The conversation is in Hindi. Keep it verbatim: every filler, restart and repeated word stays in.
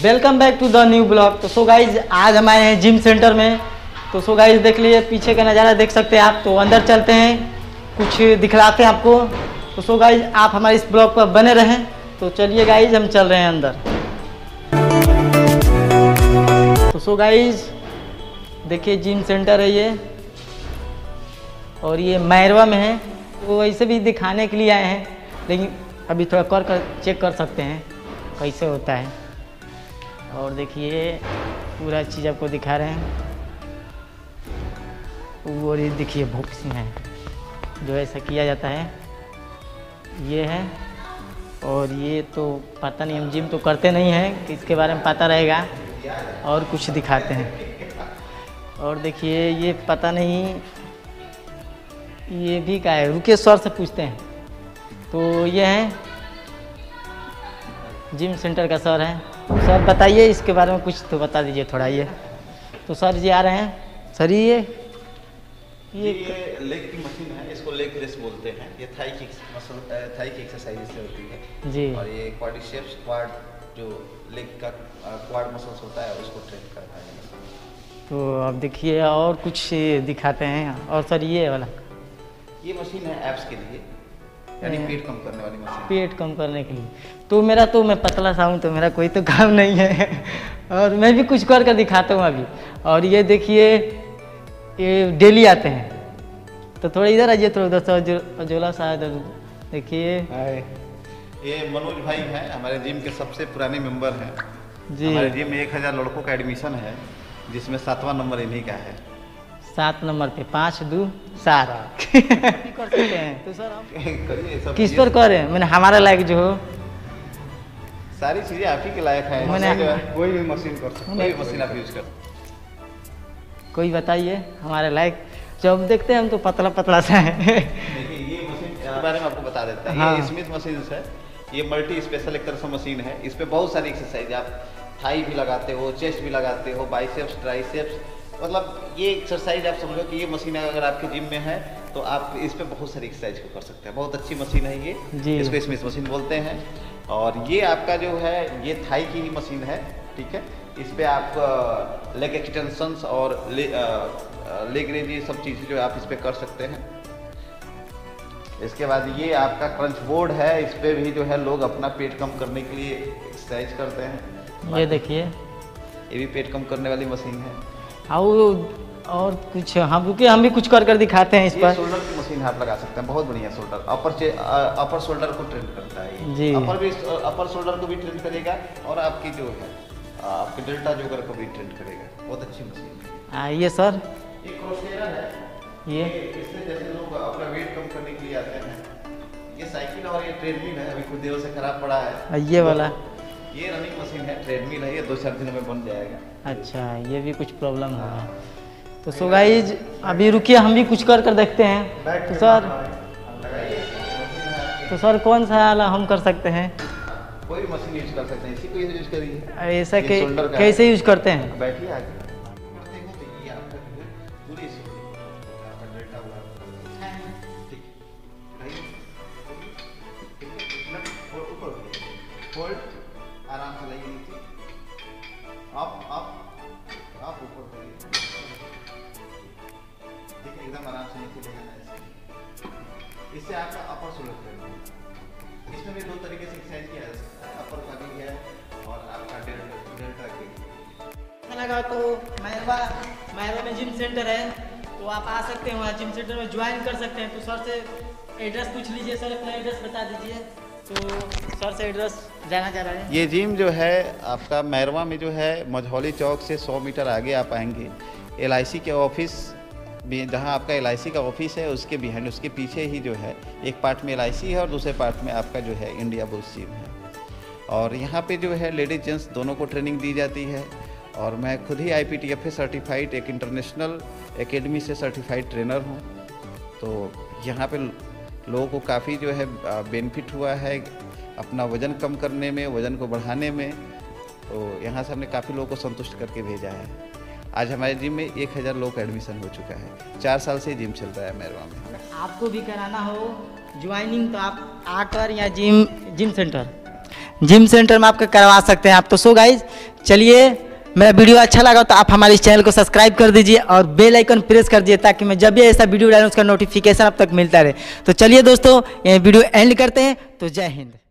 Welcome back to the new blog. तो सो गाइज आज हम आए हैं जिम सेंटर में। तो सो गाइज देख लीजिए पीछे का नज़ारा देख सकते हैं आप। तो अंदर चलते हैं, कुछ दिखलाते हैं आपको। तो सो गाइज आप हमारे इस ब्लॉग पर बने रहें। तो चलिए गाइज हम चल रहे हैं अंदर। तो सो गाइज देखिए जिम सेंटर है ये, और ये मैरवा में है। तो ऐसे भी दिखाने के लिए आए हैं, लेकिन अभी थोड़ा कर कर चेक कर सकते हैं कैसे होता है। और देखिए पूरा चीज़ आपको दिखा रहे हैं। और ये देखिए बॉक्सिंग है जो ऐसा किया जाता है, ये है। और ये तो पता नहीं, हम जिम तो करते नहीं हैं कि इसके बारे में पता रहेगा। और कुछ दिखाते हैं। और देखिए ये पता नहीं ये भी क्या है, रुकिए सर से पूछते हैं। तो ये है जिम सेंटर का सर है। सर बताइए इसके बारे में कुछ तो बता दीजिए थोड़ा। ये तो सर जी आ रहे हैं। सर ये ये ये लेग की मशीन है, इसको लेग प्रेस बोलते हैं। ये थाई की मसल थाई की एक्सरसाइज से होती है जी। और ये क्वाड्रिसेप्स क्वाड जो लेग का क्वाड मसल्स होता है उसको ट्रेन करता है। तो अब देखिए और कुछ दिखाते हैं। और सर ये वाला ये मशीन है एब्स के लिए, यानी पेट कम करने वाली मशीन। पेट कम करने के लिए। तो मेरा तो मैं पतला सा हूँ, तो मेरा कोई तो काम नहीं है। और मैं भी कुछ कर कर दिखाता हूँ अभी। और ये देखिए ये डेली आते हैं। तो थोड़ा इधर आइए, थोड़ा उधर से अजोला सा इधर देखिए। ये मनोज भाई हैं, हमारे जिम के सबसे पुराने मेंबर हैं जी। हमारे जिम में एक हज़ार लड़कों का एडमिशन है, जिसमें सातवां नंबर इन्हीं का है। सात नंबर पे पाँच दो सात कर सकते हैं। तो सर हम किस पर करें, मैंने हमारा लायक जो हो सारी चीजें आप ही के लायक है। मैंने कोई भी मशीन कर सकते, कोई भी मशीन आप यूज कर। कोई बताइए हमारे लायक। जब देखते हैं हम तो पतला पतला सा है। देखिए ये मशीन के बारे में आपको बता देता है। हाँ। ये स्मिथ मशीन है, ये मल्टी स्पेशल एक तरह से मशीन है। इस पे बहुत सारी एक्सरसाइज आप थाई भी लगाते हो, चेस्ट भी लगाते हो, बाइसेप्स, ट्राइसेप्स, मतलब ये एक्सरसाइज आप समझो कि ये मशीन अगर आपके जिम में है तो आप इस पे बहुत सारी एक्सरसाइज को कर सकते हैं। बहुत अच्छी मशीन है ये जी। इसको स्मिथ मशीन बोलते हैं। और ये आपका जो है ये थाई की ही मशीन है, ठीक है। इस पे आप लेग एक्सटेंशंस और ले, लेग रेज ये सब चीज़ें जो आप इस पे कर सकते हैं। इसके बाद ये आपका क्रंच बोर्ड है, इस पे भी जो है लोग अपना पेट कम करने के लिए एक्सरसाइज करते हैं। ये देखिए ये भी पेट कम करने वाली मशीन है। और और कुछ हम रुके हम भी कुछ कर कर दिखाते हैं इस पर। शोल्डर की मशीन आप लगा सकते हैं, बहुत बढ़िया। शोल्डर अपर अपर शोल्डर को ट्रेन करता है जी। अपर भी अपर शोल्डर को भी ट्रेन करेगा और आपकी जो है आपके डेल्टा जोगर को भी ट्रेन करेगा। बहुत अच्छी मशीन है। आइए सर। एक क्रॉसफियर है ये इसमें जैसे लोग अपना वेट कम करने के लिए आते हैं। ये साइकिल और ये ट्रेडमिल है, अभी कुछ दिनों से खराब पड़ा है। ये वाला ये रनिंग मशीन है, ट्रेडमिल है। ये दो चार दिनों में बन जाएगा। अच्छा, ये भी कुछ प्रॉब्लम होगा। तो सो गाइज अभी रुकिए हम भी कुछ कर कर देखते हैं। तो सर तो सर कौन सा वाला हम कर सकते हैं? कोई मशीन यूज कर सकते हैं, इसी को यूज करिए। ऐसा के, कैसे यूज करते हैं? बैठिए आगे। ये आपका पूरी आपका डेल्टा हुआ ठीक है। ऊपर होल्ड, आराम से लाइए नीचे, अप अप अप ऊपर करिए, ठीक है। एकदम आराम से नीचे ले जाना है। इससे आपका अपर शोल्डर ट्रेन है। इसमें भी दो तरीके से एक्सरसाइज किया जा सकता है, अपर का भी है और आपका डेल्टा डेल्टा के। अच्छा लगा तो मैरवा मैरवा में जिम सेंटर है, तो आप आ सकते हैं वहाँ जिम सेंटर में ज्वाइन कर सकते हैं। तो सर से एड्रेस पूछ लीजिए। सर अपना एड्रेस बता दीजिए। तो सर से एड्रेस जाना चाह रहे हैं। ये जिम जो है आपका मैरवा में जो है मझौली चौक से सौ मीटर आगे आप आएंगे, एल आई सी के ऑफिस भी, जहाँ आपका एल आई सी का ऑफिस है उसके बिहाइंड, उसके पीछे ही जो है एक पार्ट में एल आई सी है और दूसरे पार्ट में आपका जो है इंडिया बुल्स जिम है। और यहाँ पे जो है लेडीज जेंट्स दोनों को ट्रेनिंग दी जाती है। और मैं खुद ही I P T F A certified एक इंटरनेशनल एकेडमी से सर्टिफाइड ट्रेनर हूँ। तो यहाँ पे लोगों को काफ़ी जो है बेनिफिट हुआ है अपना वज़न कम करने में, वज़न को बढ़ाने में। तो यहाँ से हमने काफ़ी लोगों को संतुष्ट करके भेजा है। आज हमारे जिम में एक हज़ार लोग का एडमिशन हो चुका है। चार साल से जिम चल रहा है मैरवा में। आपको भी कराना हो ज्वाइनिंग तो आप आकर या gym gym centre gym centre में आपका करवा सकते हैं आप। तो सो गाइज चलिए, मेरा वीडियो अच्छा लगा तो आप हमारे इस चैनल को सब्सक्राइब कर दीजिए और बेल आइकन प्रेस कर दीजिए ताकि मैं जब भी ऐसा वीडियो डालूं उसका नोटिफिकेशन अब तक मिलता रहे। तो चलिए दोस्तों, ये वीडियो एंड करते हैं। तो जय हिंद।